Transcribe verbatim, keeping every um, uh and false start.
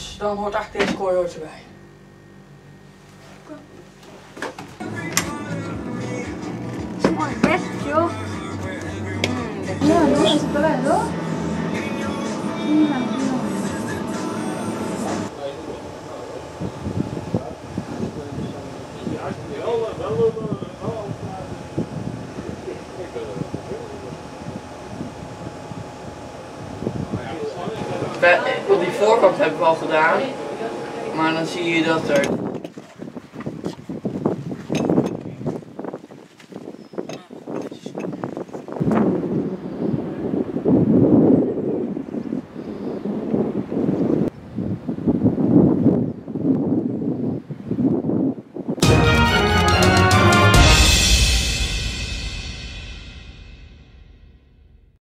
Dus dan hoort eigenlijk deze kooi hoort erbij. Mooi best, joh. Mm, ja, no, es bello. Op die voorkant hebben we al gedaan, maar dan zie je dat er